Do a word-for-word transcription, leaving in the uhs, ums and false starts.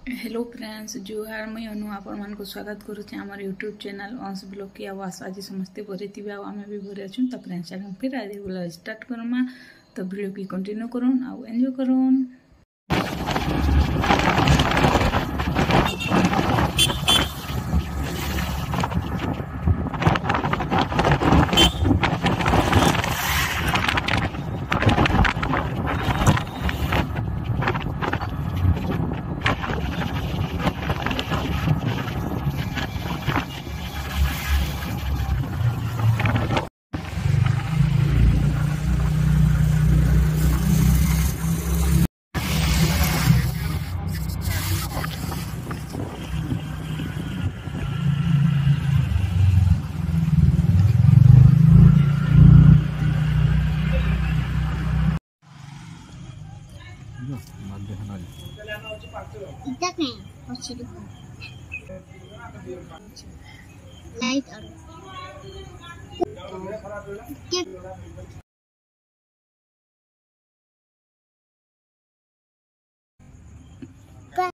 Hello friends जुहार मुई अनु आपण मान को स्वागत करुचे आमर यूट्यूब चैनल अंश ब्लॉग की आवास आज समस्ते बरे थी आम भी बरे अच्छे तो फ्रेंड्स चलो फिर आज बोला स्टार्ट करमा तो वीडियो की कंटिन्यू करूँ आउ एंजॉय करूँ। लाइट और